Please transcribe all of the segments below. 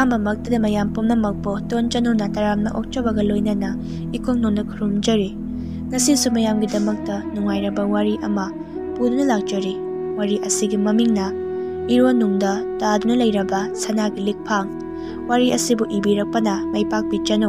ꯑꯍꯥꯟꯕꯃꯛꯇꯗ ꯃꯌꯥꯝ ꯄꯨꯝꯅꯃꯛꯄꯨ ꯇꯣꯟꯆꯅꯨꯅ ꯇꯔꯥꯝꯅ ꯑꯣꯛꯆꯕꯒ ꯂꯣꯏꯅꯅ ꯏꯀꯣꯡꯅꯧꯅ ꯈꯨꯔꯨꯝꯖꯔꯤ꯫ ꯉꯁꯤꯁꯨ ꯃꯌꯥꯝꯒꯤꯗꯃꯛꯇ ꯅꯨꯡꯉꯥꯏꯔꯕ ꯋꯥꯔꯤ ꯑꯃ ꯄꯨꯗꯨꯅ ꯂꯥꯛꯆꯔꯤ꯫ ꯋꯥꯔꯤ ꯑꯁꯤꯒꯤ ꯃꯃꯤꯡꯅ ꯏꯔꯣꯟꯅꯨꯡꯗ ꯇꯥꯗꯨꯅ ꯂꯩꯔꯕ ꯁꯅꯥꯒꯤ ꯂꯤꯛꯐꯥꯡ꯫ ꯋꯥꯔꯤ ꯑꯁꯤꯕꯨ ꯏꯕꯤꯔꯛꯄꯅ ꯃꯩꯄꯥꯛꯄꯤ ꯆꯅꯨ꯫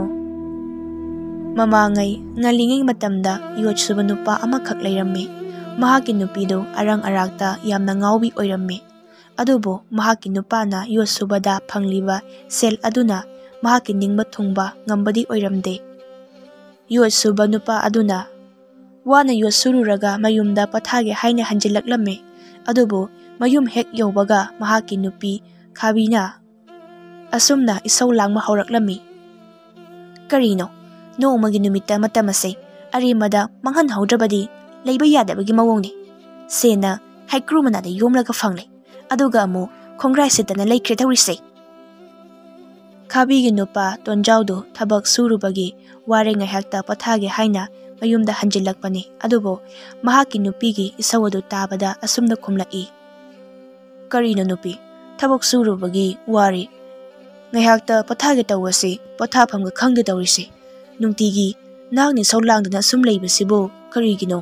ꯃꯃꯥꯡꯉꯩ ꯉꯜꯂꯤꯉꯩ ꯃꯇꯝꯗ ꯌꯣꯠ ꯁꯨꯕ ꯅꯨꯄꯥ ꯑꯃꯈꯛ ꯂꯩꯔꯝꯃꯤ꯫ ꯃꯍꯥꯛꯀꯤ ꯅꯨꯄꯤꯗꯨ ꯑꯔꯪ ꯑꯔꯥꯛꯇ ꯌꯥꯝꯅ ꯉꯥꯎꯕꯤ ꯑꯣꯏꯔꯝꯃꯤ꯫ ꯑꯗꯨꯕꯨ ꯃꯍꯥꯛꯀꯤ ꯅꯨꯄꯥꯅ ꯌꯣꯠ ꯁꯨꯕꯗ ꯐꯪꯂꯤꯕ ꯁꯦꯜ ꯑꯗꯨꯅ ꯃꯍꯥꯛꯀꯤ ꯅꯤꯡꯕ ꯊꯨꯡꯕ ꯉꯝꯕꯗꯤ ꯑꯣꯏꯔꯝꯗꯦ꯫ ꯌꯣꯠ ꯁꯨꯕ ꯅꯨꯄꯥ ꯑꯗꯨꯅ ꯋꯥꯅ ꯌꯣꯠ ꯁꯨꯔꯨꯔꯒ ꯃꯌꯨꯝꯗ ꯄꯣꯊꯥꯒꯦ ꯍꯥꯏꯅ ꯍꯟꯖꯤꯜꯂꯛꯂꯝꯃꯤ꯫ ꯑꯗꯨꯕꯨ ꯃꯌꯨꯝ ꯍꯦꯛ ꯌꯧꯕꯒ ꯃꯍꯥꯛꯀꯤ ꯅꯨꯄꯤ ꯈꯥꯕꯤꯅ ꯑꯁꯨꯝꯅ ꯏꯁꯧ ꯂꯥꯡꯕ ꯍꯧꯔꯛꯂꯝꯃꯤ꯫ "ꯀꯔꯤꯅꯣ, ꯅꯣꯡꯃꯒꯤ ꯅꯨꯃꯤꯠꯇ ꯃꯇꯝ ꯑꯁꯤ ꯑꯔꯦꯝꯕꯗ ꯃꯥꯡꯍꯟꯍꯧꯗ꯭ꯔꯕꯗꯤ ꯂꯩꯕ ꯌꯥꯗꯕꯒꯤ ꯃꯑꯣꯡꯅꯤ꯫ ꯁꯦꯟꯅ ꯍꯩꯀ꯭ꯔꯨ ꯃꯅꯥꯗ ꯌꯣꯝꯂꯒ ꯐꯪꯂꯦ, ꯑꯗꯨꯒ ꯑꯃꯨꯛ ꯈꯣꯡꯒ꯭ꯔꯥꯏ ꯁꯤꯠꯇꯅ ꯂꯩꯈ꯭ꯔꯦ ꯇꯧꯔꯤꯁꯦ"꯫ ꯈꯥꯕꯤꯒꯤ ꯅꯨꯄꯥ ꯇꯣꯟꯖꯥꯎꯗꯨ ꯊꯕꯛ ꯁꯨꯔꯨꯕꯒꯤ ꯋꯥꯔꯦ ꯉꯥꯏꯍꯥꯛꯇ ꯄꯣꯊꯥꯒꯦ ꯍꯥꯏꯅ ꯃꯌꯨꯝꯗ ꯍꯟꯖꯤꯜꯂꯛꯄꯅꯤ꯫ ꯑꯗꯨꯕꯨ ꯃꯍꯥꯛꯀꯤ ꯅꯨꯄꯤꯒꯤ ꯏꯁꯧ ꯑꯗꯨ ꯇꯥꯕꯗ ꯑꯁꯨꯝꯅ ꯈꯨꯝꯂꯛꯏ꯫ "ꯀꯔꯤꯅꯣ ꯅꯨꯄꯤ, ꯊꯕꯛ ꯁꯨꯔꯨꯕꯒꯤ ꯋꯥꯔꯦ ꯉꯥꯏꯍꯥꯛꯇ ꯄꯣꯊꯥꯒꯦ ꯇꯧꯕꯁꯤ ꯄꯣꯊꯥꯐꯝꯒ ꯈꯪꯗꯦ ꯇꯧꯔꯤꯁꯦ꯫ ꯅꯨꯡꯇꯤꯒꯤ ꯅꯍꯥꯛꯅ ꯏꯁꯧ ꯂꯥꯡꯗꯨꯅ ꯑꯁꯨꯝ ꯂꯩꯕꯁꯤꯕꯨ ꯀꯔꯤꯒꯤꯅꯣ"꯫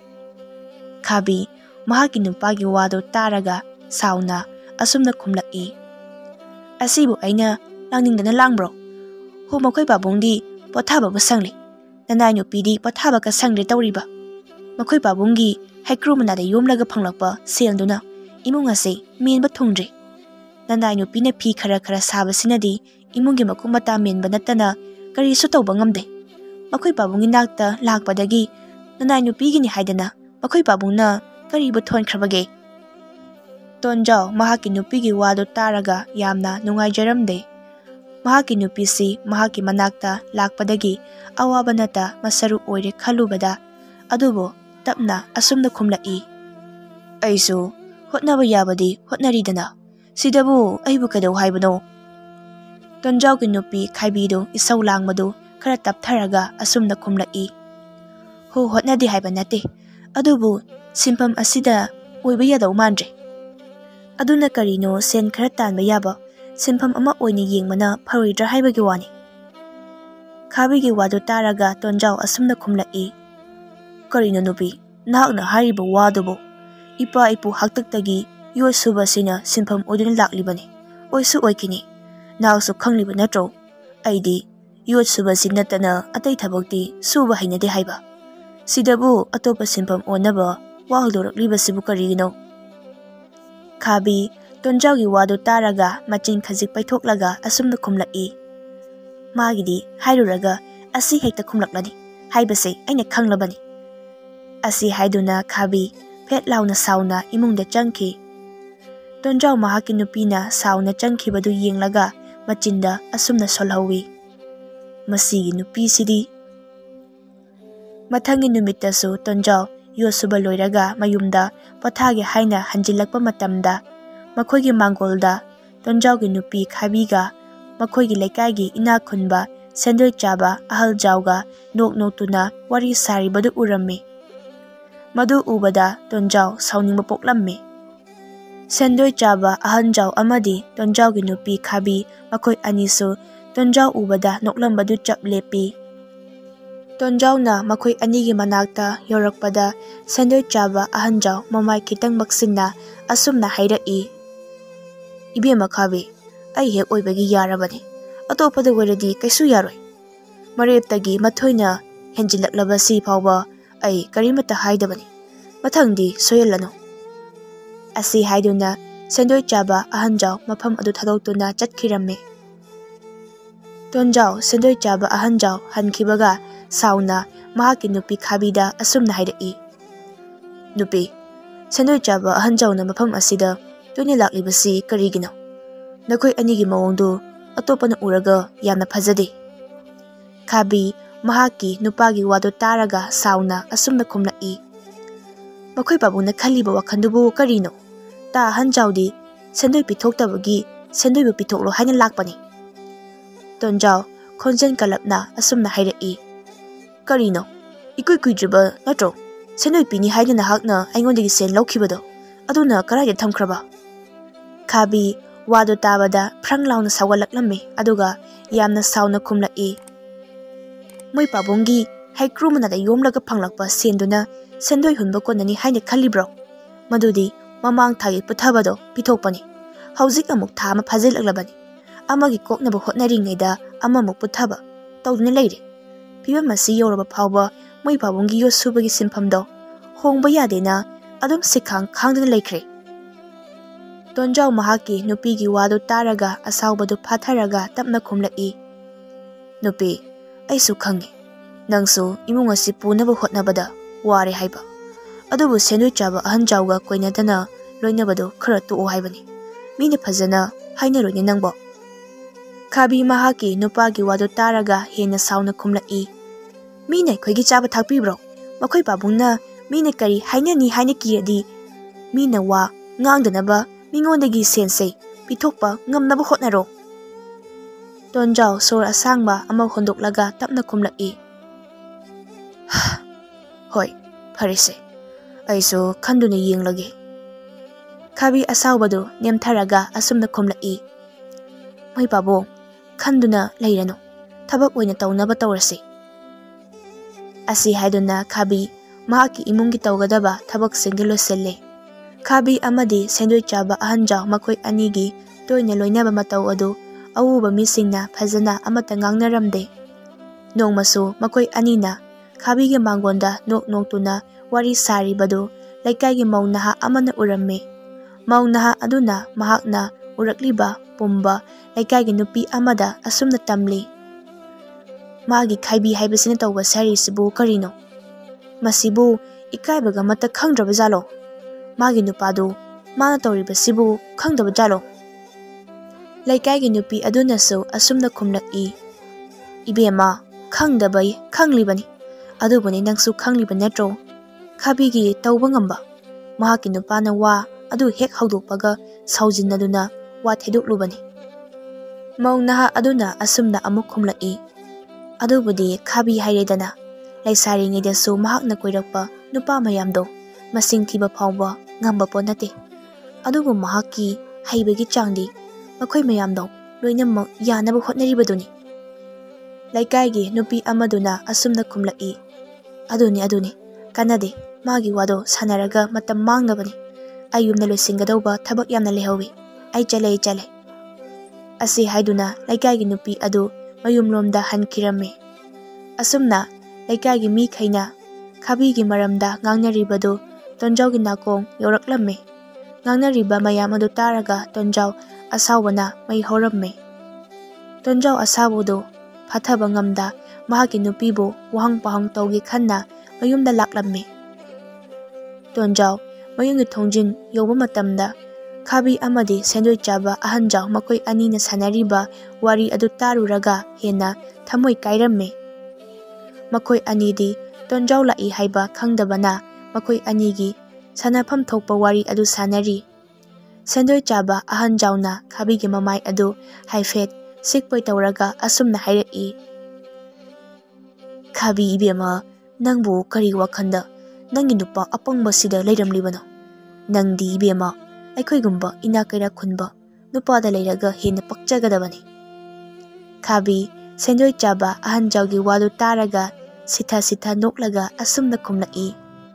ꯈꯥꯕꯤ ꯃꯍꯥꯛꯀꯤ ꯅꯨꯄꯥꯒꯤ ꯋꯥꯗꯨ ꯇꯥꯔꯒ ꯁꯥꯎꯅ ꯑꯁꯨꯝꯅ ꯈꯨꯝꯂꯛꯏ꯫ "ꯑꯁꯤꯕꯨ ꯑꯩꯅ ꯂꯥꯡꯅꯤꯡꯗꯅ ꯂꯥꯡꯕ꯭ꯔꯣ? ꯍꯣ, ꯃꯈꯣꯏ ꯄꯥꯕꯨꯡꯗꯤ ꯄꯣꯊꯥꯕꯕꯨ ꯁꯪꯂꯦ, ꯅꯅꯥꯏ ꯅꯨꯄꯤꯗꯤ ꯄꯣꯊꯥꯕꯒ ꯁꯪꯗ꯭ꯔꯦ ꯇꯧꯔꯤꯕ꯫ ꯃꯈꯣꯏ ꯄꯥꯕꯨꯡꯒꯤ ꯍꯩꯀ꯭ꯔꯨ ꯃꯅꯥꯗ ꯌꯣꯝꯂꯒ ꯐꯪꯂꯛꯄ ꯁꯦꯜꯗꯨꯅ ꯏꯃꯨꯡ ꯑꯁꯤ ꯃꯦꯟꯕ ꯊꯨꯡꯗ꯭ꯔꯦ꯫ ꯅꯅꯥꯏ ꯅꯨꯄꯤꯅ ꯐꯤ ꯈꯔ ꯈꯔ ꯁꯥꯕꯁꯤꯅꯗꯤ ꯏꯃꯨꯡꯒꯤ ꯃꯀꯨꯞ ꯃꯇꯥ ꯃꯦꯟꯕ ꯅꯠꯇꯅ ꯀꯔꯤꯁꯨ ꯇꯧꯕ ꯉꯝꯗꯦ꯫ ꯃꯈꯣꯏ ꯄꯥꯕꯨꯡꯒꯤ ꯅꯥꯛꯇ ꯂꯥꯛꯄꯗꯒꯤ ꯅꯅꯥꯏ ꯅꯨꯄꯤꯒꯤꯅꯤ ꯍꯥꯏꯗꯅ ꯃꯈꯣꯏ ꯄꯥꯕꯨꯡꯅ ꯀꯔꯤꯕꯨ ꯊꯣꯟꯈ꯭ꯔꯕꯒꯦ"꯫ ꯇꯣꯟꯖꯥꯎ ꯃꯍꯥꯛꯀꯤ ꯅꯨꯄꯤꯒꯤ ꯋꯥꯗꯨ ꯇꯥꯔꯒ ꯌꯥꯝꯅ ꯅꯨꯡꯉꯥꯏꯖꯔꯝꯗꯦ꯫ ꯃꯍꯥꯛꯀꯤ ꯅꯨꯄꯤꯁꯤ ꯃꯍꯥꯛꯀꯤ ꯃꯅꯥꯛꯇ ꯂꯥꯛꯄꯗꯒꯤ ꯑꯋꯥꯕ ꯅꯠꯇ ꯃꯁꯔꯨ ꯑꯣꯏꯔꯦ ꯈꯜꯂꯨꯕꯗ, ꯑꯗꯨꯕꯨ ꯇꯞꯅ ꯑꯁꯨꯝꯅ ꯈꯨꯝꯂꯛꯏ꯫ "ꯑꯩꯁꯨ ꯍꯣꯠꯅꯕ ꯌꯥꯕꯗꯤ ꯍꯣꯠꯅꯔꯤꯗꯅ, ꯁꯤꯗꯕꯨ ꯑꯩꯕꯨ ꯀꯩꯗꯧ ꯍꯥꯏꯕꯅꯣ"꯫ ꯇꯣꯟꯖꯥꯎꯒꯤ ꯅꯨꯄꯤ ꯈꯥꯏꯕꯤꯗꯨ ꯏꯁꯧ ꯂꯥꯡꯕꯗꯨ ꯈꯔ ꯇꯞꯊꯔꯒ ꯑꯁꯨꯝꯅ ꯈꯨꯝꯂꯛꯏ꯫ "ꯍꯣ, ꯍꯣꯠꯅꯗꯦ ꯍꯥꯏꯕ ꯅꯠꯇꯦ, ꯑꯗꯨꯕꯨ ꯁꯤꯟꯐꯝ ꯑꯁꯤꯗ ꯑꯣꯏꯕ ꯌꯥꯗꯧ ꯃꯥꯟꯗ꯭ꯔꯦ꯫ ꯑꯗꯨꯅ ꯀꯔꯤꯅꯣ ꯁꯦꯟ ꯈꯔ ꯇꯥꯟꯕ ꯌꯥꯕ ꯁꯤꯟꯐꯝ ꯑꯃ ꯑꯣꯏꯅ ꯌꯦꯡꯕꯅ ꯐꯔꯣꯏꯗ꯭ꯔꯥ ꯍꯥꯏꯕꯒꯤ ꯋꯥꯅꯤ"꯫ ꯈꯥꯕꯤꯒꯤ ꯋꯥꯗꯨ ꯇꯥꯔꯒ ꯇꯣꯟꯖꯥꯎ ꯑꯁꯨꯝꯅ ꯈꯨꯝꯂꯛꯏ꯫ "ꯀꯔꯤꯅꯣ ꯅꯨꯄꯤ, ꯅꯍꯥꯛꯅ ꯍꯥꯏꯔꯤꯕ ꯋꯥꯗꯨꯕꯨ? ꯏꯄꯥ ꯏꯄꯨ ꯍꯥꯛꯇꯛꯇꯒꯤ ꯌꯣꯠ ꯁꯨꯕꯁꯤꯅ ꯁꯤꯟꯐꯝ ꯑꯣꯏꯗꯨꯅ ꯂꯥꯛꯂꯤꯕꯅꯤ, ꯑꯣꯏꯁꯨ ꯑꯣꯏꯈꯤꯅꯤ꯫ ꯅꯍꯥꯛꯁꯨ ꯈꯪꯂꯤꯕ ꯅꯠꯇ꯭ꯔꯣ, ꯑꯩꯗꯤ ꯌꯣꯠ ꯁꯨꯕꯁꯤ ꯅꯠꯇꯅ ꯑꯇꯩ ꯊꯕꯛꯇꯤ ꯁꯨꯕ ꯍꯩꯅꯗꯦ ꯍꯥꯏꯕ꯫ ꯁꯤꯗꯕꯨ ꯑꯇꯣꯞꯄ ꯁꯤꯟꯐꯝ ꯑꯣꯟꯅꯕ ꯋꯥ ꯍꯧꯗꯣꯔꯛꯂꯤꯕꯁꯤꯕꯨ ꯀꯔꯤꯒꯤꯅꯣ"꯫ ꯈꯥꯕꯤ ꯇꯣꯟꯖꯥꯎꯒꯤ ꯋꯥꯗꯨ ꯇꯥꯔꯒ ꯃꯆꯤꯟ ꯈꯖꯤꯛ ꯄꯩꯊꯣꯛꯂꯒ ꯑꯁꯨꯝꯅ ꯈꯨꯝꯂꯛꯏ꯫ "ꯃꯥꯒꯤꯗꯤ ꯍꯥꯏꯔꯨꯔꯒ ꯑꯁꯤ ꯍꯦꯛꯇ ꯈꯨꯝꯂꯛꯂꯅꯤ ꯍꯥꯏꯕꯁꯦ ꯑꯩꯅ ꯈꯪꯂꯕꯅꯤ"꯫ ꯑꯁꯤ ꯍꯥꯏꯗꯨꯅ ꯈꯥꯕꯤ ꯐꯦꯠ ꯂꯥꯎꯅ ꯁꯥꯎꯅ ꯏꯃꯨꯡꯗ ꯆꯪꯈꯤ꯫ ꯇꯣꯟꯖꯥꯎ ꯃꯍꯥꯛꯀꯤ ꯅꯨꯄꯤꯅ ꯁꯥꯎꯅ ꯆꯪꯈꯤꯕꯗꯨ ꯌꯦꯡꯂꯒ ꯃꯆꯤꯟꯗ ꯑꯁꯨꯝꯅ ꯁꯣꯜꯍꯧꯏ꯫ "ꯃꯁꯤꯒꯤ ꯅꯨꯄꯤꯁꯤꯗꯤ"꯫ ꯃꯊꯪꯒꯤ ꯅꯨꯃꯤꯠꯇꯁꯨ ꯇꯣꯟꯖꯥꯎ ꯌꯣꯠ ꯁꯨꯕ ꯂꯣꯏꯔꯒ ꯃꯌꯨꯝꯗ ꯄꯣꯊꯥꯒꯦ ꯍꯥꯏꯅ ꯍꯟꯖꯤꯜꯂꯛꯄ ꯃꯇꯝꯗ ꯃꯈꯣꯏꯒꯤ ꯃꯥꯡꯒꯣꯜꯗ ꯇꯣꯟꯖꯥꯎꯒꯤ ꯅꯨꯄꯤ ꯈꯥꯕꯤꯒ ꯃꯈꯣꯏꯒꯤ ꯂꯩꯀꯥꯏꯒꯤ ꯏꯅꯥꯛ ꯈꯨꯟꯕ ꯁꯦꯟꯗꯣꯏ ꯆꯥꯕ ꯑꯍꯜꯖꯥꯎꯒ ꯅꯣꯛ ꯅꯣꯛꯇꯨꯅ ꯋꯥꯔꯤ ꯁꯥꯔꯤꯕꯗꯨ ꯎꯔꯝꯃꯤ꯫ ꯃꯗꯨ ꯎꯕꯗ ꯇꯣꯟꯖꯥꯎ ꯁꯥꯎꯅꯤꯡꯕ ꯄꯣꯛꯂꯝꯃꯤ꯫ ꯁꯦꯟꯗꯣꯏ ꯆꯥꯕ ꯑꯍꯟꯖꯥꯎ ꯑꯃꯗꯤ ꯇꯣꯟꯖꯥꯎꯒꯤ ꯅꯨꯄꯤ ꯈꯥꯕꯤ ꯃꯈꯣꯏ ꯑꯅꯤꯁꯨ ꯇꯣꯟꯖꯥꯎ ꯎꯕꯗ ꯅꯣꯛꯂꯝꯕꯗꯨ ꯆꯞ ꯂꯦꯞꯄꯤ꯫ ꯇꯣꯟꯖꯥꯎꯅ ꯃꯈꯣꯏ ꯑꯅꯤꯒꯤ ꯃꯅꯥꯛꯇ ꯌꯧꯔꯛꯄꯗ ꯁꯦꯟꯗꯣꯏ ꯆꯥꯕ ꯑꯍꯟꯖꯥꯎ ꯃꯃꯥꯏ ꯈꯤꯇꯪ ꯃꯛꯁꯤꯟꯅ ꯑꯁꯨꯝꯅ ꯍꯥꯏꯔꯛꯏ꯫ "ꯏꯕꯦꯝꯃ ꯈꯥꯕꯤ, ꯑꯩ ꯍꯦꯛ ꯑꯣꯏꯕꯒꯤ ꯌꯥꯔꯕꯅꯤ, ꯑꯇꯣꯞꯄꯗ ꯑꯣꯏꯔꯗꯤ ꯀꯩꯁꯨ ꯌꯥꯔꯣꯏ꯫ ꯃꯔꯦꯞꯇꯒꯤ ꯃꯊꯣꯏꯅ ꯍꯦꯟꯖꯤꯜꯂꯛꯂꯕꯁꯤ ꯐꯥꯎꯕ ꯑꯩ ꯀꯔꯤꯃꯠꯇ ꯍꯥꯏꯗꯕꯅꯤ, ꯃꯊꯪꯗꯤ ꯁꯣꯏꯍꯜꯂꯅꯨ"꯫ ꯑꯁꯤ ꯍꯥꯏꯗꯨꯅ ꯁꯦꯟꯗꯣꯏ ꯆꯥꯕ ꯑꯍꯟꯖꯥꯎ ꯃꯐꯝ ꯑꯗꯨ ꯊꯥꯗꯣꯛꯇꯨꯅ ꯆꯠꯈꯤꯔꯝꯃꯤ꯫ ꯇꯣꯟꯖꯥꯎ ꯁꯦꯟꯗꯣꯏ ꯆꯥꯕ ꯑꯍꯟꯖꯥꯎ ꯍꯟꯈꯤꯕꯒ ꯁꯥꯎꯅ ꯃꯍꯥꯛꯀꯤ ꯅꯨꯄꯤ ꯈꯥꯕꯤꯗ ꯑꯁꯨꯝꯅ ꯍꯥꯏꯔꯛꯏ꯫ "ꯅꯨꯄꯤ, ꯁꯦꯟꯗꯣꯏ ꯆꯥꯕ ꯑꯍꯟꯖꯥꯎꯅ ꯃꯐꯝ ꯑꯁꯤꯗ ꯇꯣꯏꯅ ꯂꯥꯛꯂꯤꯕꯁꯤ ꯀꯔꯤꯒꯤꯅꯣ? ꯅꯈꯣꯏ ꯑꯅꯤꯒꯤ ꯃꯑꯣꯡꯗꯨ ꯑꯇꯣꯞꯄꯅ ꯎꯔꯒ ꯌꯥꯝꯅ ꯐꯖꯗꯦ"꯫ ꯈꯥꯕꯤ ꯃꯍꯥꯛꯀꯤ ꯅꯨꯄꯥꯒꯤ ꯋꯥꯗꯨ ꯇꯥꯔꯒ ꯁꯥꯎꯅ ꯑꯁꯨꯝꯅ ꯈꯨꯝꯂꯛꯏ꯫ "ꯃꯈꯣꯏ ꯄꯥꯕꯨꯡꯅ ꯈꯜꯂꯤꯕ ꯋꯥꯈꯜꯗꯨꯕꯨ ꯀꯔꯤꯅꯣ? ꯇꯥ ꯑꯍꯟꯖꯥꯎꯗꯤ ꯁꯦꯟꯗꯣꯏ ꯄꯤꯊꯣꯛꯇꯕꯒꯤ ꯁꯦꯟꯗꯣꯏꯕꯨ ꯄꯤꯊꯣꯛꯂꯣ ꯍꯥꯏꯅ ꯂꯥꯛꯄꯅꯤ"꯫ ꯇꯣꯟꯖꯥꯎ ꯈꯣꯟꯖꯦꯜ ꯀꯜꯂꯞꯅ ꯑꯁꯨꯝꯅ ꯍꯥꯏꯔꯛꯏ꯫ "ꯀꯔꯤꯅꯣ, ꯏꯀꯨꯏ ꯀꯨꯏꯗ꯭ꯔꯤꯕ ꯅꯠꯇ꯭ꯔꯣ ꯁꯦꯟꯗꯣꯏ ꯄꯤꯅꯤ ꯍꯥꯏꯗꯨꯅ ꯅꯍꯥꯛꯅ ꯑꯩꯉꯣꯟꯗꯒꯤ ꯁꯦꯜ ꯂꯧꯈꯤꯕꯗꯣ? ꯑꯗꯨꯅ ꯀꯔꯥꯏꯗ ꯊꯝꯈ꯭ꯔꯕ"꯫ ꯈꯥꯕꯤ Wadu tabada frang launa sawalaklami aduga yamna sauna khumlaki. Moi pabunggi haikru manada yomlaga phanglakpa senduna sendoi hunba konani haina khalibro. Madudi mamang thagi puthabado pithokpani. Hauzik amuk tha ama phajilaklabani. Amagi koknaba hotnaringeda amamuk puthaba tawduna leire. Pibam masi yoraba phawba moi pabunggi yosubagi sinphamdo hongba yadena adum sikhang khangduna leikre. Tonjau mahaki nupigi wadu taraga asawbadu phatharaga tapna khumlaki. Nupi aisu khangi nangsu imung asi punaba hotnabada ware haiba. Adubu sendoi chaba ahanjauga koinadana loinabadu khara tu'u haibani. Mini phajana hainaroine nangbo. Khabi mahaki nupagi wadu taraga hena sauna khumlaki. Mina khoigi chaba thakpibro. Makhoi pabungna mina kari hainani haina kiyadi mina wa ngangdanaba mingondagi sense pithokpa ngamnaba hotnaro. Tonjau sor asangba ama hondoklaga tapna khumlaki. Hoi pharise aisu khanduna yenglage. Khabi asawbadu nemtharaga asumna khumlaki. Moi pabung khanduna leirano thabak oina tawnaba tawrasi. Asi haiduna Khabi mahaki imungi tawgadaba thabak singi loselle. Khabi amadi sendoi chaba ahanjau makhoi anigi toina loinaba mataw adu awuba misingna phajana amata ngangnaramde. Nongmasu makhoi anina Khabi ge mangonda nok noktuna wari saribadu laikai maunaha amana uramme. Maunaha aduna mahakna urakliba pumba laikai nupi amada asumna tamli. Magi khaibi haibasina tawba sarisibu karino. Masibu ikaibaga mata khangdraba jalo. Magi nupadu mana tawribasibu khangdaba jalo. Laikai nupi adunasu asumna khumlaki. Ibema khangdabai khanglibani. Adubuni nangsu khangliba netro. Khabigi tawba ngamba. Mahaki nupana wa adu hek hawdokpaga saujinaduna wa theduklubani. Maungnaha aduna asumna amuk khumlaki. Adubudi Khabi hairedana. Laisaringaidasu mahakna koirakpa nupa mayamdo masing thiba phawba ngamba ponate. Adubu mahaki haibagi changdi makhoi mayamdo loinamak yanaba hotnaribaduni. Laikai nupi amaduna asumna khumlaki. Aduni kanade magi wado sanaraga matam mangnabani. Ayumna loisingadauba thabak yamna lehawi. Ai chale. Asi haiduna laikai nupi adu mayumlomda hankirame. Asumna laikai mi khaina Khabigi maramda ngangnaribadu Tonjaugi nakong yoraklamme. Ngangnariba mayam adu taraga Tonjau asawbana mai horamme. Tonjau asabudu phathaba ngamda mahaki nupibu wahang pahang tawgi khanna mayumda laklamme. Tonjau mayumgi thongjin yoba matamda Khabi amadi sendoi chaba ahanjau makhoi anina sanariba wari adu taruraga hena thamoi kairamme. Makhoi anidi Tonjau lai haiba khangdabana makhoi anigi sanapham thokpa wari adu sanari. Sendoi chaba ahanjauna Khabigi mamai adu haifet sikpoi tawraga asumna hairaki. Khabi ibema nangbu kari wakhanda nangi nupa apangba sida leiramlibano. Nangdi ibema aikhoigumba inakaira khunba nupada leiraga hena pakchagadabani. Khabi sendoi chaba ahanjaugi wadu taraga sitha noklaga asumna khumlaki.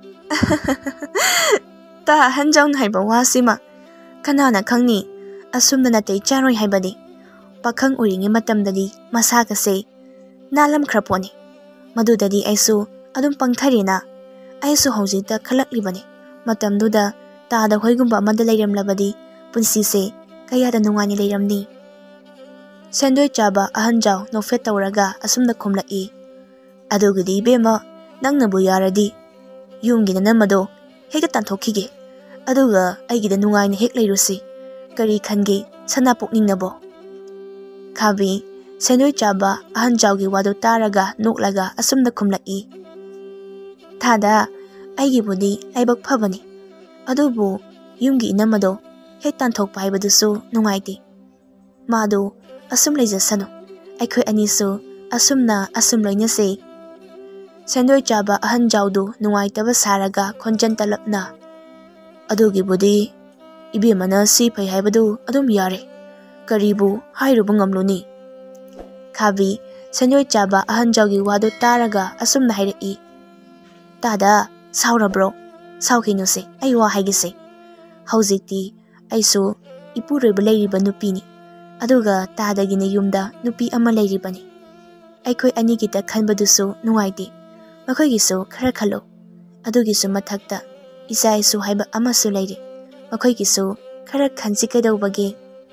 Ta ahanjaun haiba wasima kanana khangni asumna natei charoi haibani. Pakhang uringi matamdadi masakase nalam khraponi. Madudadi aisu adum pangtharina. Aisu haujita khalaklibani. Matamduda tada hoigumba amada leiramlabadi punsise kayada nungaini leiramni. Sendoi chaba ahanjau nofet tawraga asumna khumlaki. Adugidi ibema nangnabu yaradi yumgina namado heka tanthokige. Aduga aigida nungaini hek leirusi. Kari khange sana pokningnabo. Khabi sendoi chaba ahanjaugi wadu taraga noklaga asumna khumlaki. Thada aigi budi laibak phabani. Adubu yumgi inamado hek tanthokpa haibadusu nungaiti. Madu asum leijasano. Aikhoi anisu asumna asum loinase. Sendoi chaba ahanjaudu nungaitaba saraga khonjan talapna. Adugi budi ibemana si phai haibadu adum yare. Karibu hairuba ngamluni. Khabi Sanjoi chaba ahanjaugi wadu taraga asumna hairei. Tada saurabro saukhinuse ai wa haigise. Hauzikti aisu ipuroiba leiriba nupini. Aduga tadagina yumda nupi ama leiribani. Aikoi anigita khanbadusu nuwaiti. Makhoigisu khara khalo. Adugisu mathakta isaisu haiba amasu leiri. Makhoigisu khara khansi kaidawbagi.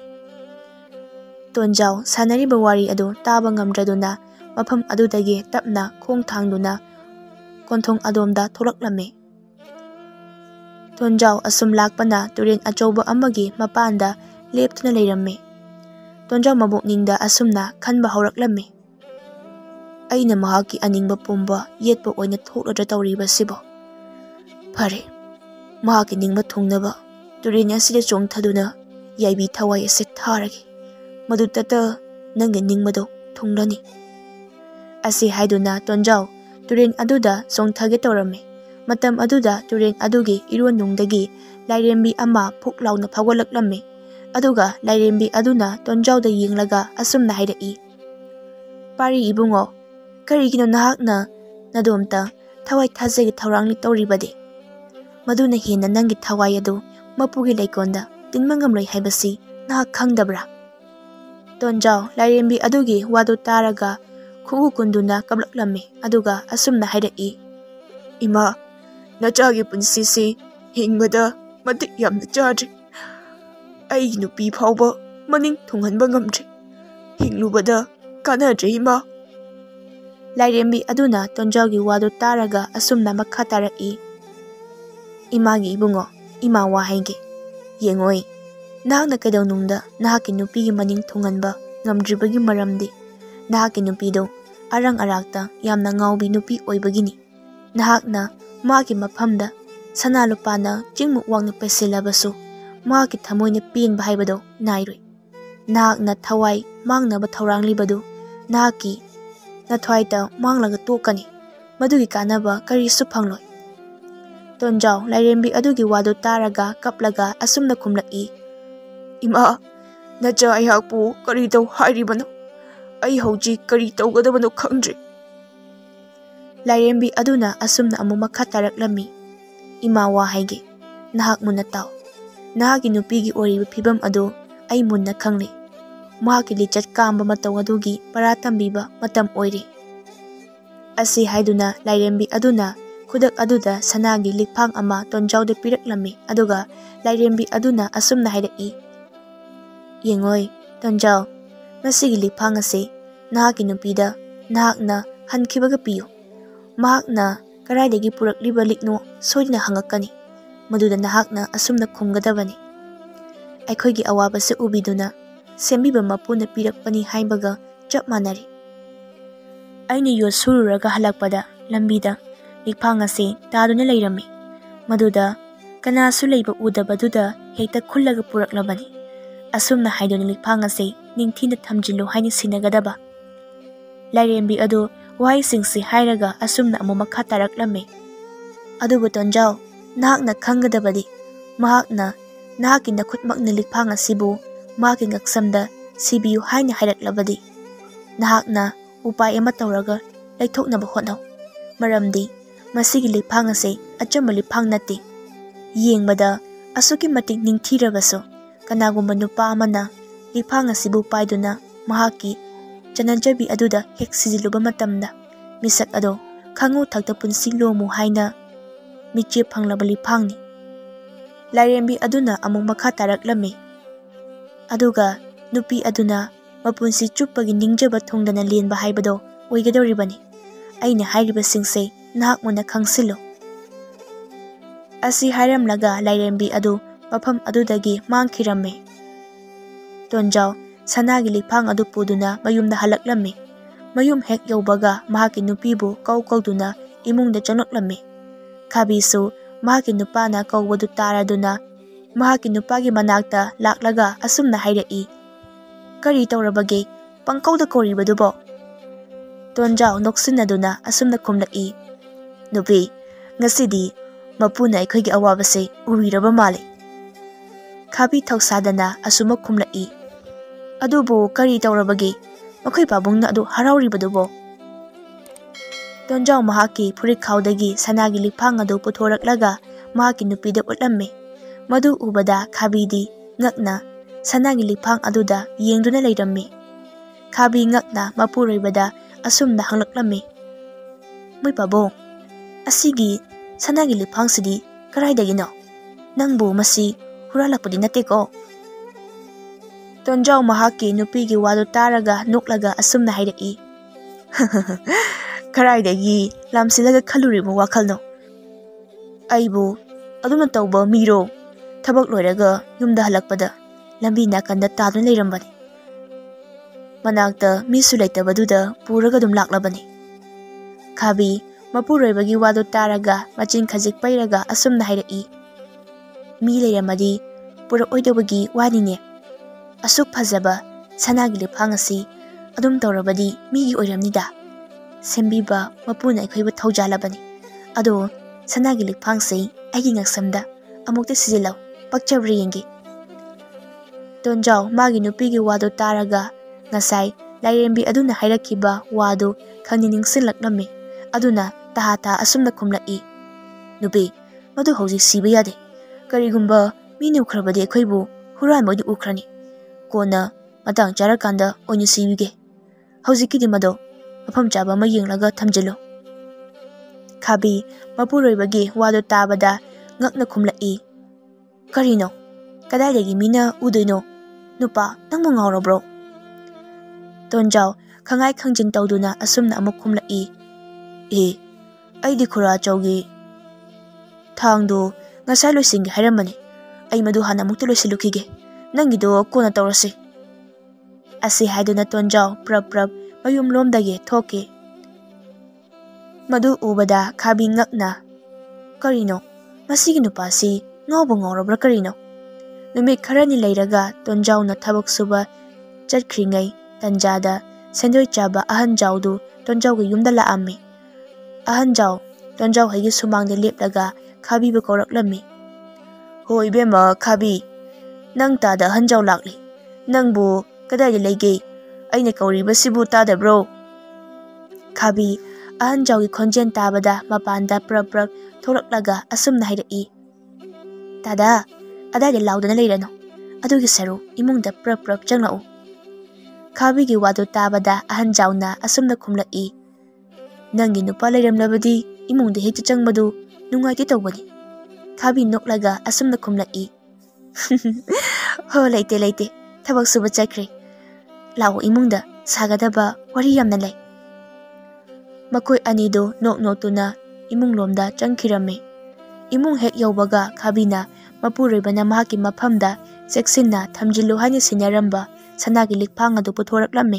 Tonjau sanariba wari adu taba ngamdraduna mafam adudagi tapna khong thangduna konthong adomda tholaklame. Tonjau asum lakpana turen achauba amagi mapanda leptuna leiramme. Tonjau mabukningda asumna khanba hauraklamme. Aina mahaki aningba pumba yetpa oina thokladra tawriba sibo. Phare mahaki ningba thungnaba turen asida chongthaduna yaibi thawai ase tharagi. Madu tata nange ningmado thunglani. Asi haiduna Tonjau turen aduda songthage tawrame. Matam aduda turen adugi iron nungdagi lairembi ama phuklauna phawalaklamme. Aduga lairembi aduna Tonjauda yinglaga asumna hairei. Pari ibungo karigino nahakna nadomta thawai thajagi thawrangli tawribade. Maduna hena nangi thawai adu mapugi laikonda tinmangamloi haibasi nahak khangdabra. Tonjau lairembi adugi wadu taraga khugu kunduna kablaklamme aduga asumna hairei. Ima nachagi punsisi hingbada matik yamna chadri. Ai nupi phawba maning thunghanba ngamdri. Hinglubada kanadri ima. Lairembi aduna Tonjaugi wadu taraga asumna makha tarai. Imagi ibungo ima wa haige. Yengoi nahakna kaidawnungda nahaki nupigi maning thunghanba ngamdribagi maramdi nahaki nupido arang arakta yamna ngaubi nupi oibagini. Nahakna magi maphamda sana lupana chingmuk wangna paisilabasu magi thamoina penba haibado nairoi. Nahakna thawai mangnaba thawranglibadu nahaki nathwaita manglaga tokani. Madugi kanaba karisu phangloi. Tonjau lairembi adugi wadu taraga kaplaga asumna khumlai. Ima nacha aihakpu kari taw hairibano. Ai hauji kari tawgadabano khangdri. Lairembi aduna asumna amu makha taraklammi. Ima wa haige. Nahak munna taw. Nahaki nupigi oriba phibam adu ai munna khangli. Mahaki lichat kamba mataw adugi paratambiba matam oiri. Asi haiduna lairembi aduna khudak aduda sanagi likphang ama Tonjauda piraklami aduga lairembi aduna asumna hairei. Yengoi Tonjau masigi likphang ase nahaki nupida nahakna hankibaga piyo. Mahakna karaidagi purakliba likno soidina hangakani. Maduda nahakna asumna khumgadabani. Aikhoigi awabase ubiduna sembiba mapuna pirakpani haibaga chap manari. Aina yo sururaga halakpada lambida likphang ase taduna leirame. Maduda kanasu leiba udabaduda hekta khullaga puraklabani. Asumna haiduna likphang ase ningthina thamjillo haini sinagadaba. Lairembi adu wahai singsi hairaga asumna amu makha taraklame. Adubu Tonjau nahakna khanggadabadi mahakna nahaki nakhutmakna likphang asibu mahaki ngaksamda sibiyu haina hairaklabadi. Nahakna upai ama tawraga laithoknaba hotnaw. Maramdi masigi likphang ase achamba likphang nati. Yengbada asuki matik ningthirabaso kanagumba nupa amana likphang asibu paiduna mahaki chananjabi aduda hek sijiluba matamda misak ado khangu thakta punsi lomu haina miche phanglaba liphangni. Lairembi aduna amuk makha taraklame. Aduga nupi aduna mapunsi chuppagi ningjaba thongdana lenba haibado oigadoribani. Aina hairiba singse nahak muna khangsilo. Asi hairamlaga lairembi adu mafam adudagi mangkhiramme. Tonjau sanagi likphang adu puduna mayumda halaklamme. Mayum hek yaubaga mahaki nupibu kauduna imungda chanoklamme. Khabisu mahaki nupana kaubadu taraduna mahaki nupagi manakta laklaga asumna hairei. Kari tawrabage pangkauda koribadubo. Tonjau noksinaduna asumna khumlai. Nupi ngasidi mapuna aikhoigi awabase uriraba male. Khabi thausadana asuma khumlai. Adubu kari taurabagi makhoi pabungna adu harauribadubo. Tonjau mahaki furit khaudagi sanagi liphang adu puthoraklaga mahaki nupida utlamme. Madu ubada Khabidi ngakna sanagi liphang aduda yengduna leiramme. Khabi ngakna mapuroibada asumna hanglaklamme. Moi pabong, asigi sanagi liphang sidi karaidagino? Nangbu masi huralakpudi nateko. Tonjau mahaki nupigi wadu taraga nuklaga asumna hairaki. Karaidagi lamsilaga khaluribu wakhalno. Aibu aduna tauba miro thabak loiraga yumda halakpada lambi nakanda taduna leirambani. Manakta misu leitabaduda puraga dum laklabani. Khabi mapuroibagi wadu taraga machin khajik pairaga asumna hairaki. Mi leiramadi pura oidobagi wanine. Asuk phajaba sanagi liphang asi adum taurabadi migi oiramnida. Sembiba mapuna aikhoiba thaujalabani. Ado sanagi liphang sei aigi ngaksamda amukta sijilaw pakchabri yengi. Tonjau magi nupigi wadu taraga ngasai lairembi aduna hairakiba wadu khangni ningsinlaklamme. Aduna taha asumna khumlaki. Nubi madu hauji siba yade. Karigumba mini ukhrabadi aikhoibu huran moidu ukhrani. Kona matang charakanda oinu sibige. Haujikidi mado mafam chaba ma yenglaga thamjilo. Khabi mapuroibagi wadu tabada ngakna khumlaki. Karino kadaidagi mina udoino nupa nangmo ngaurobro. Tonjau khangai khangjin tawduna asumna amuk khumlaki. Aidi khura chawgi thangdu ngasai loisingi hairamani. Ai madu hana amukta loisilukige. Nangido kona tawrasi. Asi haiduna Tonjau prap mayum lomdagi thoke. Madu ubada Khabi ngakna. Karino masigi nupasi ngawbu ngawrabra karino. Numit kharani leiraga Tonjau na thabak suba chatkringai tanjada sendoi chaba ahanjaudu Tonjau gi yumda laamme. Ahanjau Tonjau haigi sumangda leplaga Khabi bu kauraklammi. Hoi bema Khabi nang tada ahanjau lakli. Nangbu kadai leige aina kauriba sibu tadabro. Khabi ahanjau gi khonjen tabada mapanda prap thoraklaga asumna hairaki. Tada adai laudana leirano. Adugi saru imungda prap changlau. Khabi gi wadu tabada ahanjau na asumna khumlaki. Nangi nupa leiramlabadi imungda hekta changbadu nungaiti tawbani. Khabi noklaga asumna khumlaki. Ho leite thabak suba chakre. Lao imungda sagadaba wari yamna lay. Makoi anido noknotuna imung lomda changkiramme. Imung hek yaubaga Khabina mapuroibana mahaki maphamda cheksinna thamjilu haina sinaramba sanagi liphang adu puthoraklamme.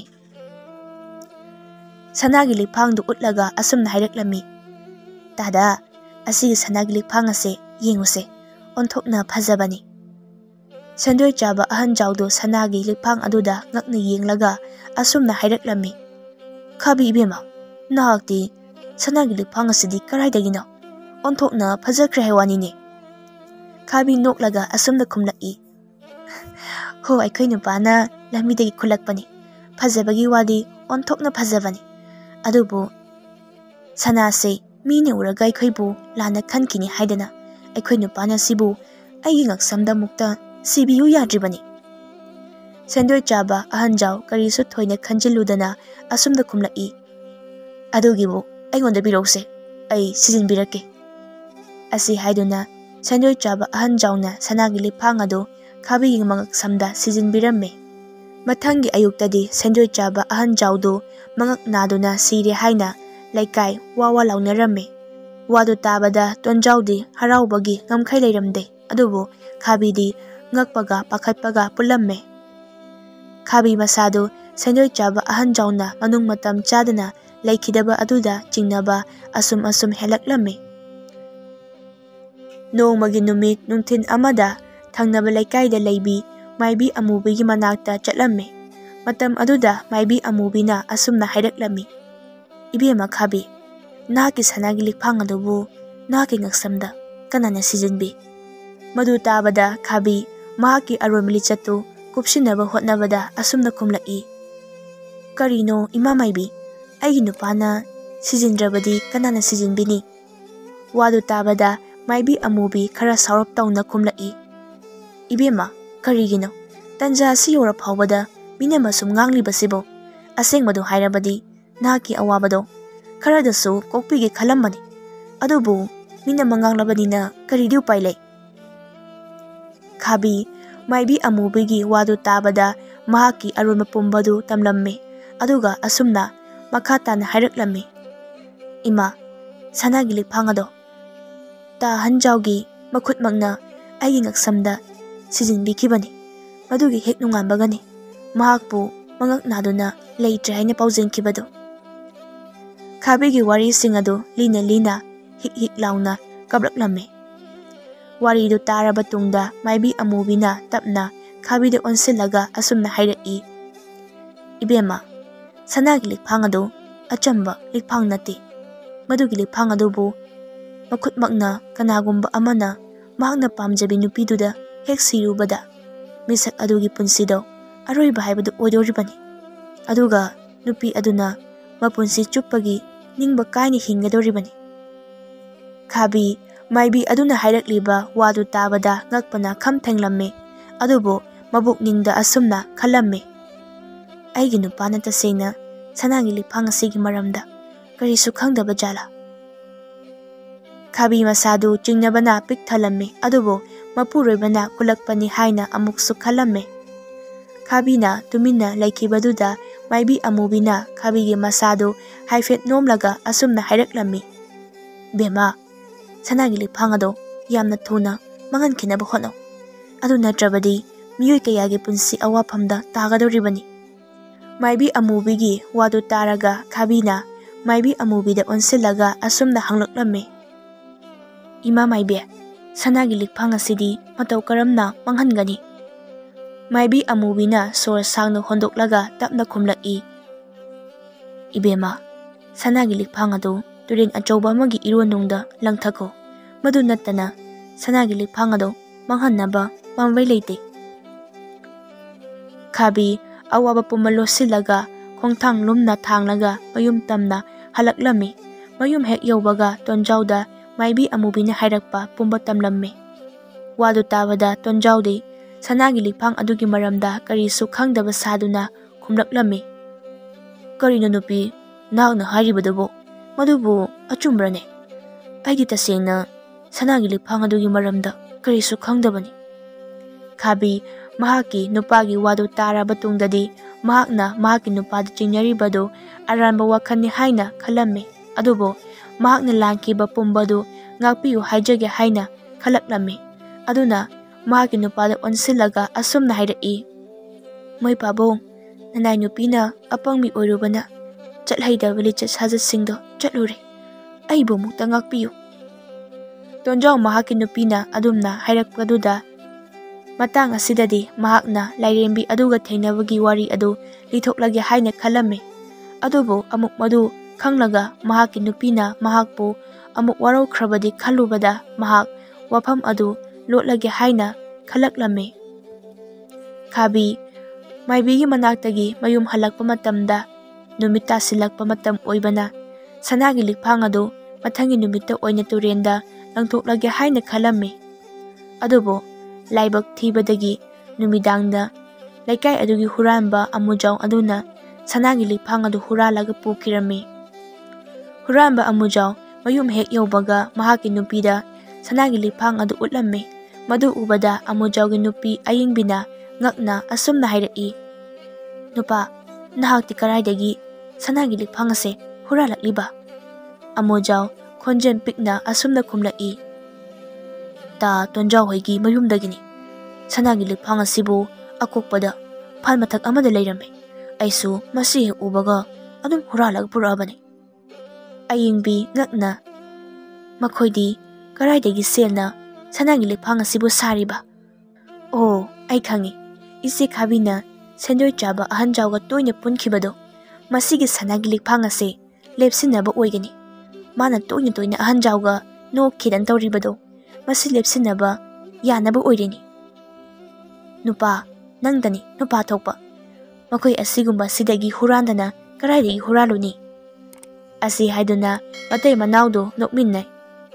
Sanagi liphang du utlaga asumna hairaklammi. Tada asigi sanagi liphang ase yenguse onthokna phajabani. Sendoi chaba ahanjaudu sanagi liphang aduda ngakna yenglaga asumna hairaklammi. Khabi ibema nahakti sanagi liphang asidi karaidagino onthokna phajakre haiwanine. Khabi noklaga asumna khumlaki. Ho aikhoi nupana lamidagi khulakpani. Phajabagi wadi onthokna phajabani. Adubu sanase mini uraga aikhaibu lana khankini haidana aikhoi nupana sibu aigi ngaksamda mukta sibiyu yadribani. Sendoi chaba ahanjau karisu thoina khanjiludana asumda khumlaki. Adugibu aingonda birose ai sijinbirake. Asi haiduna sendoi chaba ahanjauna sanagi liphang adu Khabi gi mangak samda sijinbiramme. Mathangi ayuktadi sendoi chaba ahanjaudu mangak naduna sire haina laikai wawa launaramme. Wadu tabada Tonjaudi haraubagi ngamkhai leiramde. Adubu Khabidi ngakpaga pakhatpaga pulamme. Khabi masadu sendoi chaba ahanjauna manung matam chadana laikhidaba aduda chingnaba asum helaklamme. Nongmagi numit nungthin amada thangnaba laikaida leibi maibi amubigi manakta chatlamme. Matam aduda maibi amubina asumna hairaklammi. Ibema Khabi nahaki sanagi liphang adubu nahaki ngaksamda kanana sijinbi. Madu tabada Khabi mahaki aromili chatu ꯀꯨꯞꯁꯤꯟꯅꯕ ꯍꯣꯠꯅꯕꯗ ꯑꯁꯨꯝꯅ ꯈꯨꯝꯂꯛꯏ, ꯀꯔꯤꯅꯣ ꯏꯃꯥ ꯃꯥꯏꯕꯤ, ꯑꯩꯒꯤ ꯅꯨꯄꯥꯅ ꯁꯤꯖꯤꯟꯗ꯭ꯔꯕꯗꯤ ꯀꯅꯥꯅ ꯁꯤꯖꯤꯟꯕꯤꯅꯤ? ꯋꯥꯗꯨ ꯇꯥꯕꯗ ꯃꯥꯏꯕꯤ ꯑꯃꯨꯕꯤ ꯈꯔ ꯁꯥꯎꯔꯞ ꯇꯧꯅ ꯈꯨꯝꯂꯛꯏ, ꯏꯕꯦꯝꯃ, ꯀꯔꯤꯒꯤꯅꯣ ꯇꯟꯖꯥ ꯑꯁꯤ ꯌꯧꯔ ꯐꯥꯎꯕꯗ ꯃꯤꯅ ꯃꯁꯨꯝ ꯉꯥꯡꯂꯤꯕꯁꯤꯕꯨ? ꯑꯁꯦꯡꯕꯗꯨ ꯍꯥꯏꯔꯕꯗꯤ ꯅꯍꯥꯛꯀꯤ ꯑꯋꯥꯕꯗꯣ ꯈꯔꯗꯁꯨ ꯀꯣꯛꯄꯤꯒꯦ ꯈꯜꯂꯝꯕꯅꯤ, ꯑꯗꯨꯕꯨ ꯃꯤꯅ ꯃꯉꯥꯡꯂꯕꯅꯤꯅ ꯀꯔꯤꯗꯤ ꯎꯄꯥꯏ ꯂꯩ? ꯈꯥꯕꯤ ꯃꯥꯏꯕꯤ ꯑꯃꯨꯕꯤꯒꯤ ꯋꯥꯗꯨ ꯇꯥꯕꯗ ꯃꯍꯥꯛꯀꯤ ꯑꯔꯣꯟꯕ ꯄꯨꯝꯕꯗꯨ ꯇꯝꯂꯝꯃꯤ, ꯑꯗꯨꯒ ꯑꯁꯨꯝꯅ ꯃꯈꯥ ꯇꯥꯅ ꯍꯥꯏꯔꯛꯂꯝꯃꯤ, ꯏꯃꯥ, ꯁꯅꯥꯒꯤ ꯂꯤꯛꯐꯥꯡ ꯑꯗꯣ ꯇꯥ ꯍꯟꯖꯥꯎꯒꯤ ꯃꯈꯨꯠꯃꯛꯅ ꯑꯩꯒꯤ ꯉꯛꯁꯝꯗ ꯁꯤꯖꯤꯟꯕꯤꯈꯤꯕꯅꯤ, ꯃꯗꯨꯒꯤ ꯍꯦꯛ ꯅꯣꯡꯉꯥꯟꯕꯒꯅꯤ ꯃꯍꯥꯛꯄꯨ ꯃꯉꯛ ꯅꯥꯗꯨꯅ ꯂꯩꯇ꯭ꯔꯦ ꯍꯥꯏꯅ ꯄꯥꯎꯖꯦꯟꯈꯤꯕꯗꯨ꯫ ꯈꯥꯕꯤꯒꯤ ꯋꯥꯔꯤꯁꯤꯡ ꯑꯗꯨ ꯂꯤꯅ ꯂꯤꯅ ꯍꯤꯛ ꯍꯤꯛ ꯂꯥꯎꯅ ꯀꯞꯂꯛꯂꯝꯃꯤ꯫ ꯋꯥꯔꯤꯗꯨ ꯇꯥꯔꯕ ꯇꯨꯡꯗ ꯃꯥꯏꯕꯤ ꯑꯃꯨꯕꯤꯅ ꯇꯞꯅ ꯈꯥꯕꯤꯗ ꯑꯣꯟꯁꯤꯜꯂꯒ ꯑꯁꯨꯝꯅ ꯍꯥꯏꯔꯛꯏ, ꯏꯕꯦꯝꯃ, ꯁꯅꯥꯒꯤ ꯂꯤꯛꯐꯥꯡ ꯑꯗꯨ ꯑꯆꯝꯕ ꯂꯤꯛꯐꯥꯡ ꯅꯠꯇꯦ, ꯃꯗꯨꯒꯤ ꯂꯤꯛꯐꯥꯡ ꯑꯗꯨꯕꯨ ꯃꯈꯨꯠꯃꯛꯅ ꯀꯅꯥꯒꯨꯝꯕ ꯑꯃꯅ ꯃꯍꯥꯛꯅ ꯄꯥꯝꯖꯕꯤ ꯅꯨꯄꯤꯗꯨꯗ ꯍꯦꯛ ꯁꯤꯔꯨꯕꯗ ꯃꯤꯁꯛ ꯑꯗꯨꯒꯤ ꯄꯨꯟꯁꯤꯗꯣ ꯑꯔꯣꯏꯕ ꯍꯥꯏꯕꯗꯨ ꯑꯣꯏꯗꯣꯔꯤꯕꯅꯤ, ꯑꯗꯨꯒ ꯅꯨꯄꯤ ꯑꯗꯨꯅ ꯃꯄꯨꯟꯁꯤ ꯆꯨꯞꯄꯒꯤ ꯅꯤꯡꯕ ꯀꯥꯏꯅ ꯍꯤꯡꯒꯗꯧꯔꯤꯕꯅꯤ꯫ ꯈꯥꯕꯤ ꯃꯥꯏꯕꯤ ꯑꯗꯨꯅ ꯍꯥꯏꯔꯛꯂꯤꯕ ꯋꯥꯗꯨ ꯇꯥꯕꯗ ꯉꯛꯄꯅ ꯈꯝ ꯊꯦꯡꯂꯝꯃꯤ, ꯑꯗꯨꯕꯨ ꯃꯕꯨꯛꯅꯤꯡꯗ ꯑꯁꯨꯝꯅ ꯈꯜꯂꯝꯃꯤ, ꯑꯩꯒꯤ ꯅꯨꯄꯥꯅ ꯇꯁꯦꯡꯅ ꯁꯅꯥꯒꯤ ꯂꯤꯛꯐꯥꯡ ꯑꯁꯤꯒꯤ ꯃꯔꯝꯗ ꯀꯔꯤꯁꯨ ꯈꯪꯗꯕ ꯖꯥꯠꯂꯥ? ꯈꯥꯕꯤ ꯃꯁꯥꯗꯨ ꯆꯤꯡꯅꯕꯅ ꯄꯤꯛ ꯊꯜꯂꯝꯃꯤ, ꯑꯗꯨꯕꯨ ꯃꯄꯨꯔꯣꯏꯕꯅ ꯀꯨꯜꯂꯛꯄꯅꯤ ꯍꯥꯏꯅ ꯑꯃꯨꯛꯁꯨ ꯈꯜꯂꯝꯃꯤ꯫ ꯈꯥꯕꯤꯅ ꯇꯨꯃꯤꯟꯅ ꯂꯩꯈꯤꯕꯗꯨꯗ ꯃꯥꯏꯕꯤ ꯑꯃꯨꯕꯤꯅ ꯈꯥꯕꯤꯒꯤ ꯃꯁꯥꯗꯨ ꯍꯥꯏꯐꯦꯠ ꯅꯣꯝꯂꯒ ꯑꯁꯨꯝꯅ ꯍꯥꯏꯔꯛꯂꯝꯃꯤ, ꯕꯦꯝꯃ, ꯁꯅꯥꯒꯤ ꯂꯤꯛꯐꯥꯡ ꯑꯗꯣ ꯌꯥꯝꯅ ꯊꯨꯅ ꯃꯥꯡꯍꯟꯈꯤꯅꯕ ꯍꯣꯠꯅꯧ, ꯑꯗꯨ ꯅꯠꯇ꯭ꯔꯕꯗꯤ ꯃꯤꯑꯣꯏ ꯀꯌꯥꯒꯤ ꯄꯨꯟꯁꯤ ꯑꯋꯥꯐꯝꯗ ꯇꯥꯒꯗꯧꯔꯤꯕꯅꯤ꯫ ꯃꯥꯏꯕꯤ ꯑꯃꯨꯕꯤꯒꯤ ꯋꯥꯗꯨ ꯇꯥꯔꯒ ꯈꯥꯕꯤꯅ ꯃꯥꯏꯕꯤ ꯑꯃꯨꯕꯤꯗ ꯑꯣꯟꯁꯤꯜꯂꯒ ꯑꯁꯨꯝꯅ ꯍꯪꯂꯛꯂꯝꯃꯤ, ꯏꯃꯥ ꯃꯥꯏꯕꯤ, ꯁꯅꯥꯒꯤ ꯂꯤꯛꯐꯥꯡ ꯑꯁꯤꯗꯤ ꯃꯇꯧ ꯀꯔꯝꯅ ꯃꯥꯡꯍꯟꯒꯅꯤ? ꯃꯥꯏꯕꯤ ꯑꯃꯨꯕꯤꯅ ꯁꯣꯔ ꯁꯥꯡꯅ ꯍꯣꯟꯗꯣꯛꯂꯒ ꯇꯞꯅ ꯈꯨꯝꯂꯛꯏ, ꯏꯕꯦꯝꯃ, ꯁꯅꯥꯒꯤ ꯂꯤꯛꯐꯥꯡ ꯑꯗꯨ ꯇꯨꯔꯦꯟ ꯑꯆꯧꯕ ꯑꯃꯒꯤ ꯏꯔꯣꯟꯅꯨꯡꯗ ꯂꯪꯊꯈꯣ, ꯃꯗꯨ ꯅꯠꯇꯅ ꯁꯅꯥꯒꯤ ꯂꯤꯛꯐꯥꯡ ꯑꯗꯨ ꯃꯥꯡꯍꯟꯅꯕ ꯄꯥꯝꯕꯩ ꯂꯩꯇꯦ꯫ ꯈꯥꯕꯤ ꯑꯋꯥꯕ ꯄꯨꯝꯕ ꯂꯣꯠꯁꯤꯜꯂꯒ ꯈꯣꯡꯊꯥꯡ ꯂꯨꯝꯅ ꯊꯥꯡꯂꯒ ꯃꯌꯨꯝ ꯇꯝꯅ ꯍꯜꯂꯛꯂꯝꯃꯤ꯫ ꯃꯌꯨꯝ ꯍꯦꯛ ꯌꯧꯕꯒ ꯇꯣꯟꯖꯥꯎꯗ ꯃꯥꯏꯕꯤ ꯑꯃꯨꯕꯤꯅ ꯍꯥꯏꯔꯛꯄ ꯄꯨꯝꯕ ꯇꯝꯂꯝꯃꯤ꯫ ꯋꯥꯗꯨ ꯇꯥꯕꯗ ꯇꯣꯟꯖꯥꯎꯗꯤ ꯁꯅꯥꯒꯤ ꯂꯤꯛꯐꯥꯡ ꯑꯗꯨꯒꯤ ꯃꯔꯝꯗ ꯀꯔꯤꯁꯨ ꯈꯪꯗꯕ ꯁꯥꯗꯨꯅ ꯈꯨꯝꯂꯛꯂꯝꯃꯤ, ꯀꯔꯤꯅꯣ ꯅꯨꯄꯤ, ꯅꯍꯥꯛꯅ ꯍꯥꯏꯔꯤꯕꯗꯨꯕꯨ ꯃꯗꯨꯕꯨ ꯑꯆꯨꯝꯕ꯭ꯔꯅꯦ? ꯑꯩꯗꯤ ꯇꯁꯦꯡꯅ ꯁꯅꯥꯒꯤ ꯂꯤꯛꯐꯥꯡ ꯑꯗꯨꯒꯤ ꯃꯔꯝꯗ ꯀꯔꯤꯁꯨ ꯈꯪꯗꯕꯅꯤ꯫ ꯈꯥꯕꯤ ꯃꯍꯥꯛꯀꯤ ꯅꯨꯄꯥꯒꯤ ꯋꯥꯗꯨ ꯇꯥꯔꯕ ꯇꯨꯡꯗꯗꯤ ꯃꯍꯥꯛꯅ ꯃꯍꯥꯛꯀꯤ ꯅꯨꯄꯥꯗ ꯆꯤꯡꯅꯔꯤꯕꯗꯨ ꯑꯔꯥꯟꯕ ꯋꯥꯈꯜꯅꯤ ꯍꯥꯏꯅ ꯈꯜꯂꯝꯃꯤ, ꯑꯗꯨꯕꯨ ꯃꯍꯥꯛꯅ ꯂꯥꯟꯈꯤꯕ ꯄꯨꯝꯕꯗꯨ ꯉꯥꯛꯄꯤꯌꯨ ꯍꯥꯏꯖꯒꯦ ꯍꯥꯏꯅ ꯈꯜꯂꯛꯂꯝꯃꯤ꯫ ꯑꯗꯨꯅ ꯃꯍꯥꯛꯀꯤ ꯅꯨꯄꯥꯗ ꯑꯣꯟꯁꯤꯜꯂꯒ ꯑꯁꯨꯝꯅ ꯍꯥꯏꯔꯛꯏ, ꯃꯣꯏ ꯄꯥꯕꯨꯡ, ꯅꯅꯥꯏ ꯅꯨꯄꯤꯅ ꯑꯄꯪꯕꯤ ꯑꯣꯏꯔꯨꯕꯅ ꯆꯠꯍꯩꯗꯕ ꯂꯤꯆꯠ ꯁꯥꯖꯠꯁꯤꯡꯗꯣ ꯆꯠꯂꯨꯔꯦ, ꯑꯩꯕꯨ ꯑꯃꯨꯛꯇ ꯉꯥꯛꯄꯤꯌꯨ꯫ ꯇꯣꯟꯖꯥꯎ ꯃꯍꯥꯛꯀꯤ ꯅꯨꯄꯤꯅ ꯑꯗꯨꯝꯅ ꯍꯥꯏꯔꯛꯄꯗꯨꯗ ꯃꯇꯥꯡ ꯑꯁꯤꯗꯗꯤ ꯃꯍꯥꯛꯅ ꯂꯥꯏꯔꯦꯝꯕꯤ ꯑꯗꯨꯒ ꯊꯦꯡꯅꯕꯒꯤ ꯋꯥꯔꯤ ꯑꯗꯨ ꯂꯤꯊꯣꯛꯂꯒꯦ ꯍꯥꯏꯅ ꯈꯜꯂꯝꯃꯤ, ꯑꯗꯨꯕꯨ ꯑꯃꯨꯛ ꯃꯗꯨ ꯈꯪꯂꯒ ꯃꯍꯥꯛꯀꯤ ꯅꯨꯄꯤꯅ ꯃꯍꯥꯛꯄꯨ ꯑꯃꯨꯛ ꯋꯥꯔꯧꯈ꯭ꯔꯕꯗꯤ ꯈꯜꯂꯨꯕꯗ ꯃꯍꯥꯛ ꯋꯥꯐꯝ ꯑꯗꯨ ꯂꯣꯠꯂꯒꯦ ꯍꯥꯏꯅ ꯈꯜꯂꯛꯂꯝꯃꯤ꯫ ꯈꯥꯕꯤ ꯃꯥꯏꯕꯤꯒꯤ ꯃꯅꯥꯛꯇꯒꯤ ꯃꯌꯨꯝ ꯍꯜꯂꯛꯄ ꯃꯇꯝꯗ ꯅꯨꯃꯤꯠ ꯇꯥꯁꯤꯜꯂꯛꯄ ꯃꯇꯝ ꯑꯣꯏꯕꯅ ꯁꯅꯥꯒꯤ ꯂꯤꯛꯐꯥꯡ ꯑꯗꯨ ꯃꯊꯪꯒꯤ ꯅꯨꯃꯤꯠꯇ ꯑꯣꯏꯅ ꯇꯨꯔꯦꯟꯗ ꯂꯪꯊꯣꯛꯂꯒꯦ ꯍꯥꯏꯅ ꯈꯜꯂꯝꯃꯤ, ꯑꯗꯨꯕꯨ ꯂꯥꯏꯕꯛ ꯊꯤꯕꯗꯒꯤ ꯅꯨꯃꯤꯗꯥꯡꯗ ꯂꯩꯀꯥꯏ ꯑꯗꯨꯒꯤ ꯍꯨꯔꯥꯟꯕ ꯑꯃꯨꯖꯥꯎ ꯑꯗꯨꯅ ꯁꯅꯥꯒꯤ ꯂꯤꯛꯐꯥꯡ ꯑꯗꯨ ꯍꯨꯔꯥꯜꯂꯒ ꯄꯨꯈꯤꯔꯝꯃꯤ꯫ ꯍꯨꯔꯥꯟꯕ ꯑꯃꯨꯖꯥꯎ ꯃꯌꯨꯝ ꯍꯦꯛ ꯌꯧꯕꯒ ꯃꯍꯥꯛꯀꯤ ꯅꯨꯄꯤꯗ ꯁꯅꯥꯒꯤ ꯂꯤꯛꯐꯥꯡ ꯑꯗꯨ ꯎꯠꯂꯝꯃꯤ꯫ ꯃꯗꯨ ꯎꯕꯗ ꯑꯃꯨꯖꯥꯎꯒꯤ ꯅꯨꯄꯤ ꯑꯏꯡꯕꯤꯅ ꯉꯛꯅ ꯑꯁꯨꯝꯅ ꯍꯥꯏꯔꯛꯏ, ꯅꯨꯄꯥ, ꯅꯍꯥꯛꯇꯤ ꯀꯔꯥꯏꯗꯒꯤ ꯁꯅꯥꯒꯤ ꯂꯤꯛꯐꯥꯡ ꯑꯁꯦ ꯍꯨꯔꯥꯜꯂꯛꯂꯤꯕ? ꯑꯃꯨꯖꯥꯎ ꯈꯣꯟꯖꯦꯜ ꯄꯤꯛꯅ ꯑꯁꯨꯝꯅ ꯈꯨꯝꯂꯛꯏ, ꯇꯥ ꯇꯣꯟꯖꯥꯎ ꯍꯣꯏꯒꯤ ꯃꯌꯨꯝꯗꯒꯤꯅꯤ꯫ ꯁꯅꯥꯒꯤ ꯂꯤꯛꯐꯥꯡ ꯑꯁꯤꯕꯨ ꯑꯀꯣꯛꯄꯗ ꯐꯥꯟ ꯃꯊꯛ ꯑꯃꯗ ꯂꯩꯔꯝꯃꯤ, ꯑꯩꯁꯨ ꯃꯁꯤ ꯍꯦꯛ ꯎꯕꯒ ꯑꯗꯨꯝ ꯍꯨꯔꯥꯜꯂꯒ ꯄꯨꯔꯛꯑꯕꯅꯤ꯫ ꯑꯏꯡꯕꯤ ꯉꯛꯅ, ꯃꯈꯣꯏꯗꯤ ꯀꯔꯥꯏꯗꯒꯤ ꯁꯦꯜꯅ ꯁꯅꯥꯒꯤ ꯂꯤꯛꯐꯥꯡ ꯑꯁꯤꯕꯨ ꯁꯥꯔꯤꯕ? ꯑꯣ, ꯑꯩ ꯈꯪꯏ, ꯏꯆꯦ ꯈꯥꯕꯤꯅ ꯁꯦꯟꯗꯣꯏ ꯆꯥꯕ ꯑꯍꯟꯖꯥꯎꯒ ꯇꯣꯏꯅ ꯄꯨꯟꯈꯤꯕꯗꯣ ꯃꯁꯤꯒꯤ ꯁꯅꯥꯒꯤ ꯂꯤꯛꯐꯥꯡ ꯑꯁꯦ ꯂꯦꯞꯁꯤꯟꯅꯕ ꯑꯣꯏꯒꯅꯤ꯫ ꯃꯥꯅ ꯇꯣꯏꯅ ꯇꯣꯏꯅ ꯑꯍꯟꯖꯥꯎꯒ ꯅꯣꯛ ꯈꯤꯗꯟ ꯇꯧꯔꯤꯕꯗꯣ ꯃꯁꯤ ꯂꯦꯞꯁꯤꯟꯅꯕ ꯌꯥꯅꯕ ꯑꯣꯏꯔꯤꯅꯤ꯫ ꯅꯨꯄꯥ, ꯅꯪꯗꯅꯤ ꯅꯨꯄꯥ ꯊꯣꯛꯄ. ꯃꯈꯣꯏ ꯑꯁꯤꯒꯨꯝꯕ ꯁꯤꯗꯒꯤ ꯍꯨꯔꯥꯟꯗꯅ ꯀꯔꯥꯏꯗꯒꯤ ꯍꯨꯔꯥꯜꯂꯨꯅꯤ? ꯑꯁꯤ ꯍꯥꯏꯗꯨꯅ ꯃꯇꯩ ꯃꯅꯥꯎꯗꯨ ꯅꯣꯛꯃꯤꯟꯅꯩ.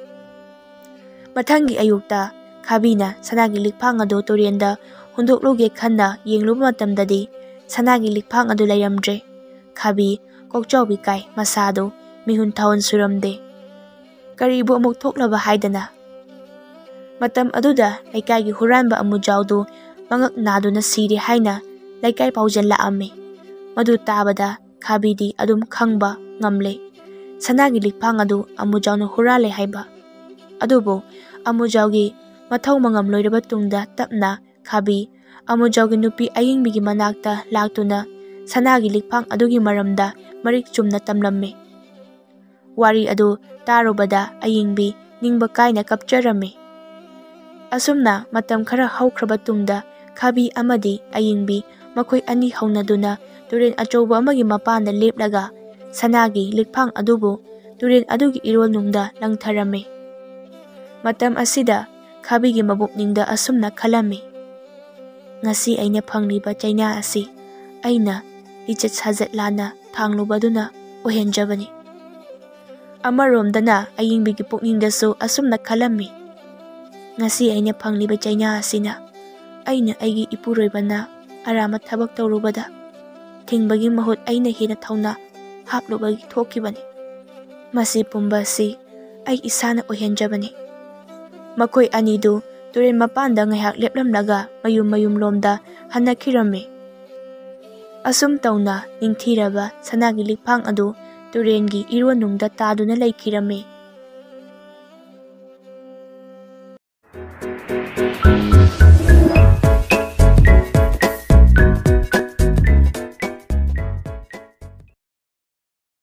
ꯃꯊꯪꯒꯤ ꯑꯌꯨꯛꯇ ꯈꯥꯕꯤꯅ ꯁꯅꯥꯒꯤ ꯂꯤꯛꯐꯥꯡ ꯑꯗꯨ ꯇꯨꯔꯦꯟꯗ ꯍꯨꯟꯗꯣꯛꯂꯨꯒꯦ ꯈꯟꯅ ꯌꯦꯡꯂꯨꯕ ꯃꯇꯝꯗꯗꯤ ꯁꯅꯥꯒꯤ ꯂꯤꯛꯐꯥꯡ ꯑꯗꯨ ꯂꯩꯔꯝꯗ꯭ꯔꯦ. ꯈꯥꯕꯤ ꯀꯣꯛꯆꯥꯎꯕꯤ ꯀꯥꯏ, ꯃꯁꯥꯗꯨ ꯃꯤꯍꯨꯟ ꯊꯥꯍꯨꯟ ꯁꯨꯔꯝꯗꯦ. ꯀꯔꯤꯕꯨ ꯑꯃꯨꯛ ꯊꯣꯛꯂꯕ ꯍꯥꯏꯗꯅ. ꯃꯇꯝ ꯑꯗꯨꯗ ꯂꯩꯀꯥꯏꯒꯤ ꯍꯨꯔꯥꯟꯕ ꯑꯃꯨꯖꯥꯎꯗꯨ ꯃꯉꯛ ꯅꯥꯗꯨꯅ ꯁꯤꯔꯦ ꯍꯥꯏꯅ ꯂꯩꯀꯥꯏ ꯄꯥꯎꯖꯦꯜ ꯂꯥꯛꯑꯝꯃꯤ. ꯃꯗꯨ ꯇꯥꯕꯗ ꯈꯥꯕꯤꯗꯤ ꯑꯗꯨꯝ ꯈꯪꯕ ꯉꯝꯂꯦ ꯁꯅꯥꯒꯤ ꯂꯤꯛꯐꯥꯡ ꯑꯗꯨ ꯑꯃꯨꯖꯥꯎꯅ ꯍꯨꯔꯥꯜꯂꯦ ꯍꯥꯏꯕ. ꯑꯗꯨꯕꯨ ꯑꯃꯨꯖꯥꯎꯒꯤ ꯃꯊꯧ ꯃꯉꯝ ꯂꯣꯏꯔꯕ ꯇꯨꯡꯗ ꯇꯞꯅ ꯈꯥꯕꯤ ꯑꯃꯨꯖꯥꯎꯒꯤ ꯅꯨꯄꯤ ꯑꯌꯤꯡꯕꯤꯒꯤ ꯃꯅꯥꯛꯇ ꯂꯥꯛꯇꯨꯅ ꯁꯅꯥꯒꯤ ꯂꯤꯛꯐꯥꯡ ꯑꯗꯨꯒꯤ ꯃꯔꯝꯗ ꯃꯔꯤꯛ ꯆꯨꯝꯅ ꯇꯝꯂꯝꯃꯤ. ꯋꯥꯔꯤ ꯑꯗꯨ ꯇꯥꯔꯨꯕꯗ ꯑꯌꯤꯡꯕꯤ ꯅꯤꯡꯕ ꯀꯥꯏꯅ ꯀꯞꯆꯔꯝꯃꯤ. ꯑꯁꯨꯝꯅ ꯃꯇꯝ ꯈꯔ ꯍꯧꯈ꯭ꯔꯕ ꯇꯨꯡꯗ ꯈꯥꯕꯤ ꯑꯃꯗꯤ ꯑꯌꯤꯡꯕꯤ ꯃꯈꯣꯏ ꯑꯅꯤ ꯍꯧꯅꯗꯨꯅ ꯇꯨꯔꯦꯟ ꯑꯆꯧꯕ ꯑꯃꯒꯤ ꯃꯄꯥꯟꯗ ꯂꯦꯞꯂꯒ ꯁꯅꯥꯒꯤ ꯂꯤꯛꯐꯥꯡ ꯑꯗꯨꯕꯨ ꯇꯨꯔꯦꯟ ꯑꯗꯨꯒꯤ ꯏꯔꯣꯜꯅꯨꯡꯗ ꯂꯪꯊꯔꯝꯃꯤ. ꯃꯇꯝ ꯑꯁꯤꯗ ꯈꯥꯕꯤꯒꯤ ꯃꯕꯨꯛꯅꯤꯡꯗ ꯑꯁꯨꯝꯅ ꯈꯜꯂꯝꯃꯤ. ꯉꯁꯤ ꯑꯩꯅ ꯐꯪꯂꯤꯕ ꯆꯩꯅꯥ ꯑꯁꯤ ꯑꯩꯅ ꯂꯤꯆꯠ ꯁꯥꯖꯠ ꯂꯥꯟꯅ ꯊꯥꯡꯂꯨꯕꯗꯨꯅ ꯑꯣꯏꯍꯟꯖꯕꯅꯤ. ꯑꯃꯔꯣꯝꯗꯅ ꯑꯌꯤꯡꯕꯤꯒꯤ ꯄꯨꯛꯅꯤꯡꯗꯁꯨ ꯑꯁꯨꯝꯅ ꯈꯜꯂꯝꯃꯤ. ꯉꯁꯤ ꯑꯩꯅ ꯐꯪꯂꯤꯕ ꯆꯩꯅꯥ ꯑꯁꯤꯅ ꯑꯩꯅ ꯑꯩꯒꯤ ꯏꯄꯨꯔꯣꯏꯕꯅ ꯑꯔꯥꯟꯕ ꯊꯕꯛ ꯇꯧꯔꯨꯕꯗ ꯊꯤꯡꯕꯒꯤ ꯃꯍꯨꯠ ꯑꯩꯅ ꯍꯦꯟꯅ ꯊꯧꯅꯥ ꯍꯥꯞꯂꯨꯕꯒꯤ ꯊꯣꯛꯈꯤꯕꯅꯤ. ꯃꯁꯤ ꯄꯨꯝꯕ ꯑꯁꯤ ꯑꯩ ꯏꯁꯥꯅ ꯑꯣꯏꯍꯟꯖꯕꯅꯤ. ꯃꯈꯣꯏ ꯑꯅꯤꯗꯨ ꯇꯨꯔꯦꯟ ꯃꯄꯥꯟꯗ ꯉꯥꯏꯍꯥꯛ ꯂꯦꯞꯂꯝꯂꯒ ꯃꯌꯨꯝ ꯃꯌꯨꯝꯂꯣꯝꯗ ꯍꯟꯅꯈꯤꯔꯝꯃꯤ. ꯑꯁꯨꯝ ꯇꯧꯅ ꯅꯤꯡꯊꯤꯔꯕ ꯁꯅꯥꯒꯤ ꯂꯤꯛꯐꯥꯡ ꯑꯗꯨ ꯇꯨꯔꯦꯟꯒꯤ ꯏꯔꯣꯜꯅꯨꯡꯗ ꯇꯥꯗꯨꯅ ꯂꯩꯈꯤꯔꯝꯃꯤ.